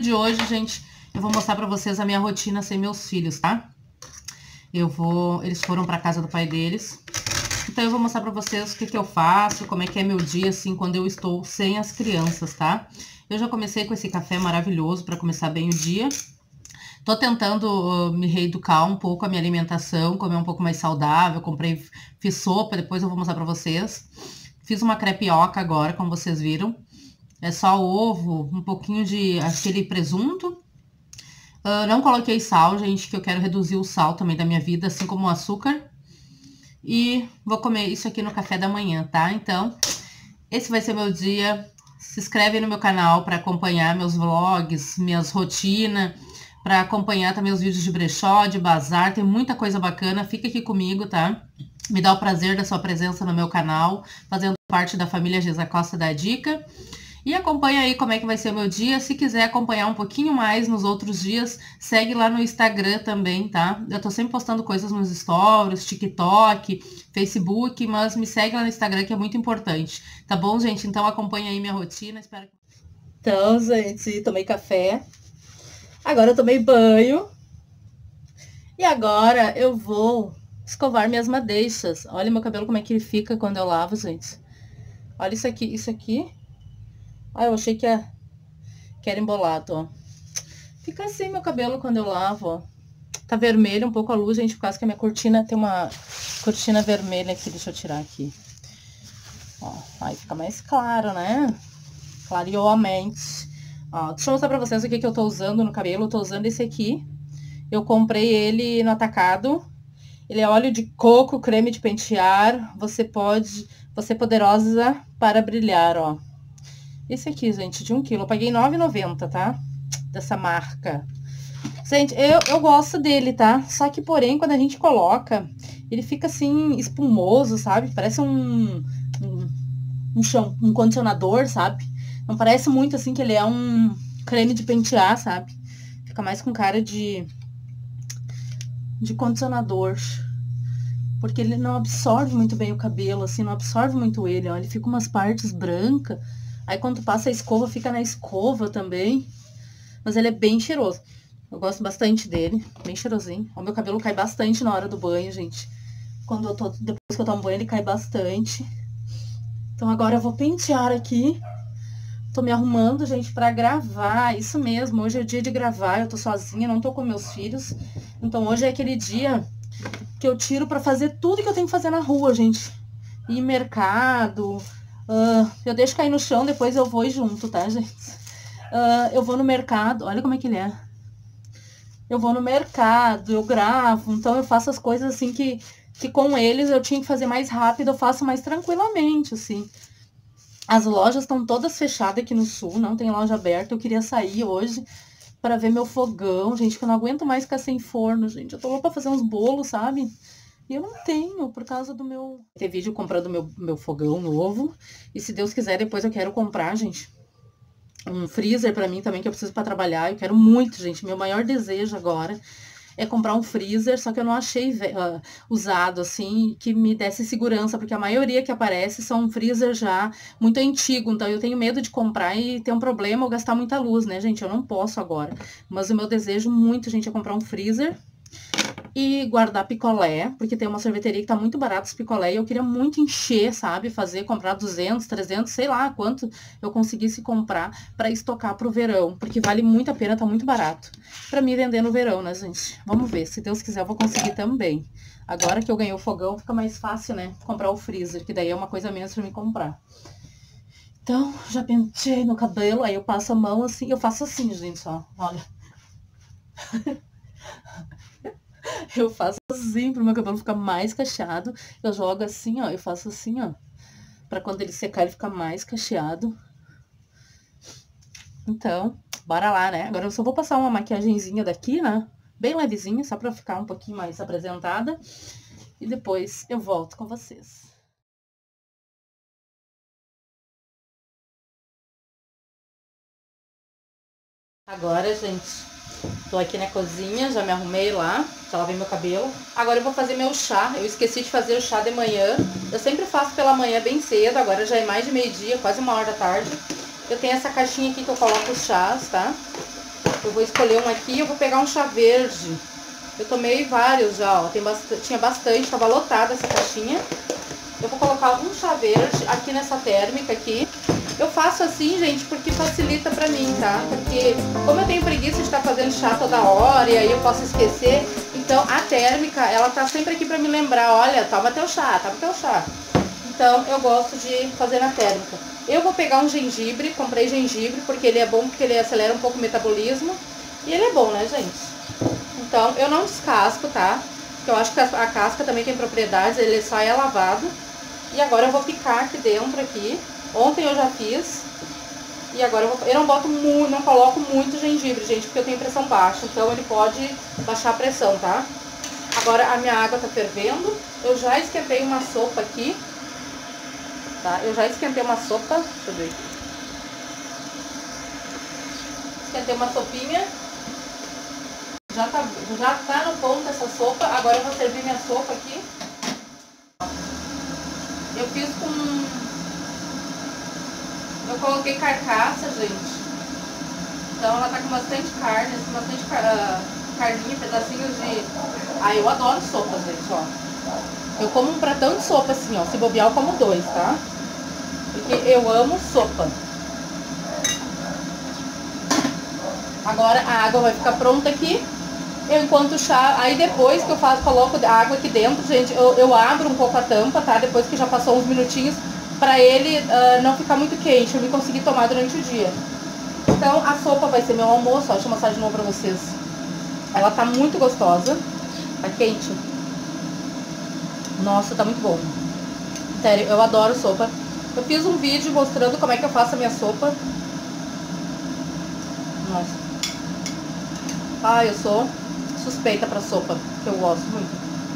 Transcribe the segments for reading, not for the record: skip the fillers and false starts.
de hoje, gente, eu vou mostrar pra vocês a minha rotina sem meus filhos, tá? Eles foram pra casa do pai deles. Então eu vou mostrar pra vocês o que que eu faço, como é que é meu dia, assim, quando eu estou sem as crianças, tá? Eu já comecei com esse café maravilhoso pra começar bem o dia. Tô tentando me reeducar um pouco a minha alimentação, comer um pouco mais saudável. Fiz sopa, depois eu vou mostrar pra vocês. Fiz uma crepioca agora, como vocês viram. É só ovo, um pouquinho de aquele presunto. Não coloquei sal, gente, que eu quero reduzir o sal também da minha vida, assim como o açúcar. E vou comer isso aqui no café da manhã, tá? Então, esse vai ser meu dia. Se inscreve no meu canal para acompanhar meus vlogs, minhas rotinas, para acompanhar também os vídeos de brechó, de bazar. Tem muita coisa bacana. Fica aqui comigo, tá? Me dá o prazer da sua presença no meu canal, fazendo parte da família Geisa Costa da Dica. E acompanha aí como é que vai ser o meu dia. Se quiser acompanhar um pouquinho mais nos outros dias, segue lá no Instagram também, tá? Eu tô sempre postando coisas nos stories, TikTok, Facebook, mas me segue lá no Instagram que é muito importante. Tá bom, gente? Então acompanha aí minha rotina. Espero que... Então, gente, tomei café. Agora eu tomei banho. E agora eu vou escovar minhas madeixas. Olha meu cabelo como é que ele fica quando eu lavo, gente. Olha isso aqui, isso aqui. Ah, eu achei que era embolado, ó. Fica assim meu cabelo quando eu lavo, ó. Tá vermelho um pouco a luz, gente, por causa que a minha cortina tem uma cortina vermelha aqui. Deixa eu tirar aqui. Ó, aí fica mais claro, né? Clareou a mente. Ó, deixa eu mostrar pra vocês o que eu tô usando no cabelo. Eu tô usando esse aqui. Eu comprei ele no atacado. Ele é óleo de coco, creme de pentear. Você é poderosa para brilhar, ó. Esse aqui, gente, de 1 quilo. Eu paguei R$9,90, tá? Dessa marca. Gente, eu gosto dele, tá? Só que, porém, quando a gente coloca, ele fica, assim, espumoso, sabe? Parece um condicionador, sabe? Não parece muito, assim, que ele é um creme de pentear, sabe? Fica mais com cara de condicionador. Porque ele não absorve muito bem o cabelo, assim, não absorve muito ele, ó. Ele fica umas partes brancas. Aí quando passa a escova, fica na escova também. Mas ele é bem cheiroso. Eu gosto bastante dele, bem cheirosinho. O meu cabelo cai bastante na hora do banho, gente. Depois que eu tomo banho, ele cai bastante. Então agora eu vou pentear aqui. Tô me arrumando, gente, pra gravar. Isso mesmo, hoje é o dia de gravar. Eu tô sozinha, não tô com meus filhos. Então hoje é aquele dia que eu tiro pra fazer tudo que eu tenho que fazer na rua, gente. Ir mercado... eu deixo cair no chão, depois eu vou junto, tá, gente? Eu vou no mercado, olha como é que ele é. Eu vou no mercado, eu gravo, então eu faço as coisas assim que com eles eu tinha que fazer mais rápido, eu faço mais tranquilamente, assim. As lojas estão todas fechadas aqui no sul, não tem loja aberta. Eu queria sair hoje para ver meu fogão, gente, que eu não aguento mais ficar sem forno, gente. Eu tô louca pra fazer uns bolos, sabe? E eu não tenho, por causa do meu... Tem vídeo comprando meu fogão novo. E se Deus quiser, depois eu quero comprar, gente, um freezer pra mim também, que eu preciso pra trabalhar. Eu quero muito, gente. Meu maior desejo agora é comprar um freezer, só que eu não achei usado, assim, que me desse segurança, porque a maioria que aparece são um freezer já muito antigo. Então eu tenho medo de comprar e ter um problema ou gastar muita luz, né, gente? Eu não posso agora. Mas o meu desejo muito, gente, é comprar um freezer e guardar picolé, porque tem uma sorveteria que tá muito barato esse picolé, e eu queria muito encher, sabe, comprar 200, 300, sei lá quanto eu conseguisse comprar pra estocar pro verão, porque vale muito a pena, tá muito barato pra mim vender no verão, né, gente? Vamos ver, se Deus quiser eu vou conseguir também. Agora que eu ganhei o fogão, fica mais fácil, né, comprar o freezer, que daí é uma coisa menos pra mim comprar. Então, já pentei no cabelo, aí eu passo a mão assim, eu faço assim, gente, ó, olha. Eu faço assim pro meu cabelo ficar mais cacheado. Eu jogo assim, ó. Eu faço assim, ó. Pra quando ele secar, ele ficar mais cacheado. Então, bora lá, né? Agora eu só vou passar uma maquiagenzinha daqui, né? Bem levezinha, só pra ficar um pouquinho mais apresentada. E depois eu volto com vocês. Agora, gente... Tô aqui na cozinha, já me arrumei lá, já lavei meu cabelo. Agora eu vou fazer meu chá. Eu esqueci de fazer o chá de manhã. Eu sempre faço pela manhã bem cedo, agora já é mais de meio-dia, quase 1h da tarde. Eu tenho essa caixinha aqui que eu coloco os chás, tá? Eu vou escolher um aqui, eu vou pegar um chá verde. Eu tomei vários já, ó. Tinha bastante, tava lotada essa caixinha. Eu vou colocar um chá verde aqui nessa térmica aqui. Eu faço assim, gente, porque facilita pra mim, tá? Porque como eu tenho preguiça de estar fazendo chá toda hora e aí eu posso esquecer, então a térmica, ela tá sempre aqui pra me lembrar, olha, toma teu chá, toma teu chá. Então eu gosto de fazer na térmica. Eu vou pegar um gengibre, comprei gengibre, porque ele é bom, porque ele acelera um pouco o metabolismo. E ele é bom, né, gente? Então eu não descasco, tá? Porque eu acho que a casca também tem propriedades, ele só é lavado. E agora eu vou picar aqui dentro aqui. Ontem eu já fiz. E agora eu não boto muito, não coloco muito gengibre, gente, porque eu tenho pressão baixa. Então ele pode baixar a pressão, tá? Agora a minha água tá fervendo. Eu já esquentei uma sopa aqui. Tá? Eu já esquentei uma sopa. Deixa eu ver aqui. Esquentei uma sopinha. Já tá no ponto essa sopa. Agora eu vou servir minha sopa aqui. Eu fiz com... Eu coloquei carcaça, gente. Então ela tá com bastante carne, assim, bastante carninha, pedacinhos de... Ah, eu adoro sopa, gente, ó. Eu como um pratão de sopa, assim, ó. Se bobear, eu como 2, tá? Porque eu amo sopa. Agora a água vai ficar pronta aqui. Enquanto o chá... Aí depois que eu coloco a água aqui dentro, gente, eu abro um pouco a tampa, tá? Depois que já passou uns minutinhos, pra ele não ficar muito quente, eu me conseguir tomar durante o dia. Então a sopa vai ser meu almoço, ó, deixa eu mostrar de novo pra vocês. Ela tá muito gostosa, tá quente. Nossa, tá muito bom. Sério, eu adoro sopa. Eu fiz um vídeo mostrando como é que eu faço a minha sopa. Nossa. Ah, eu sou suspeita pra sopa, que eu gosto muito.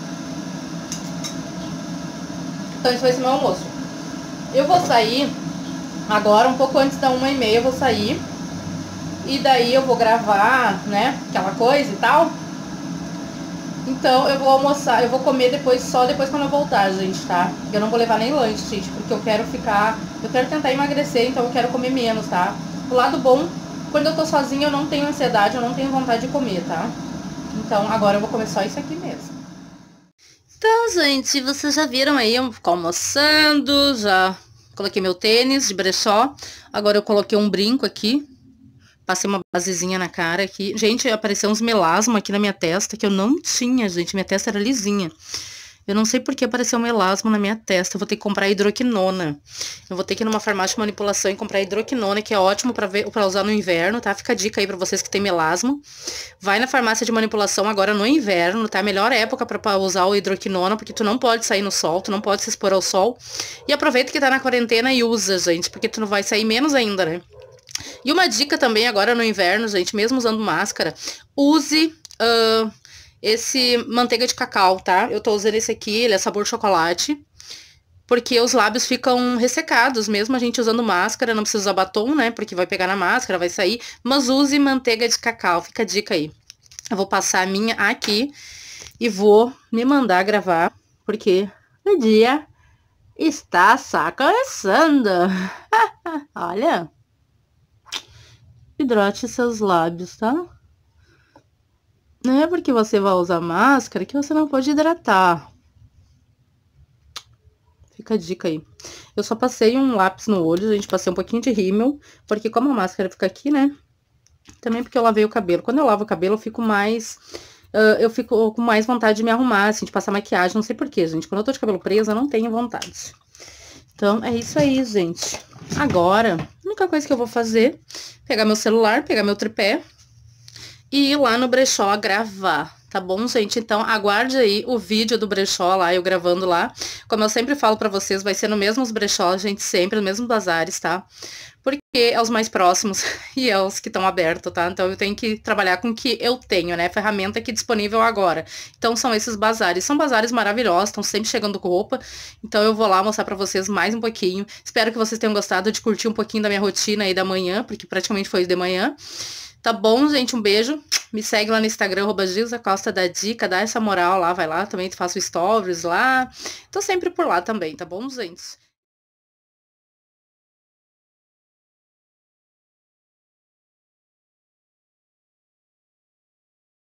Então esse vai ser meu almoço. Eu vou sair agora, um pouco antes da 1h30 eu vou sair. E daí eu vou gravar, né, aquela coisa e tal. Então eu vou almoçar, eu vou comer depois, só depois quando eu voltar, gente, tá? Eu não vou levar nem lanche, gente, porque eu quero tentar emagrecer, então eu quero comer menos, tá? O lado bom, quando eu tô sozinha eu não tenho ansiedade, eu não tenho vontade de comer, tá? Então agora eu vou comer só isso aqui mesmo. Então, gente, vocês já viram aí, eu fico almoçando, já coloquei meu tênis de brechó. Agora eu coloquei um brinco aqui. Passei uma basezinha na cara aqui. Gente, apareceu uns melasma aqui na minha testa, que eu não tinha, gente. Minha testa era lisinha. Eu não sei por que apareceu um melasma na minha testa. Eu vou ter que comprar hidroquinona. Eu vou ter que ir numa farmácia de manipulação e comprar hidroquinona, que é ótimo pra usar no inverno, tá? Fica a dica aí pra vocês que tem melasma. Vai na farmácia de manipulação agora no inverno, tá? Melhor época pra usar o hidroquinona, porque tu não pode sair no sol, tu não pode se expor ao sol. E aproveita que tá na quarentena e usa, gente, porque tu não vai sair menos ainda, né? E uma dica também agora no inverno, gente, mesmo usando máscara, use esse manteiga de cacau, tá? Eu tô usando esse aqui, ele é sabor chocolate, porque os lábios ficam ressecados, mesmo a gente usando máscara, não precisa usar batom, né? Porque vai pegar na máscara, vai sair, mas use manteiga de cacau, fica a dica aí. Eu vou passar a minha aqui e vou me mandar gravar, porque o dia está só começando. Olha... Hidrate seus lábios, tá? Não é porque você vai usar máscara que você não pode hidratar. Fica a dica aí. Eu só passei um lápis no olho, gente, passei um pouquinho de rímel, porque como a máscara fica aqui, né? Também porque eu lavei o cabelo. Quando eu lavo o cabelo, eu fico mais... eu fico com mais vontade de me arrumar, assim, de passar maquiagem. Não sei porquê, gente. Quando eu tô de cabelo preso, eu não tenho vontade. Então, é isso aí, gente. Agora, a única coisa que eu vou fazer, pegar meu celular, pegar meu tripé e ir lá no brechó gravar, tá bom, gente? Então, aguarde aí o vídeo do brechó lá, eu gravando lá. Como eu sempre falo pra vocês, vai ser no mesmos brechós, gente, sempre, nos mesmos bazares, tá? Porque é os mais próximos e é os que estão abertos, tá? Então, eu tenho que trabalhar com o que eu tenho, né? Ferramenta aqui disponível agora. Então, são esses bazares. São bazares maravilhosos, estão sempre chegando com roupa. Então, eu vou lá mostrar pra vocês mais um pouquinho. Espero que vocês tenham gostado de curtir um pouquinho da minha rotina aí da manhã, porque praticamente foi de manhã. Tá bom, gente? Um beijo. Me segue lá no Instagram, @Gilza Costa da Dica, dá essa moral lá, vai lá. Também faço stories lá. Tô sempre por lá também, tá bom, gente?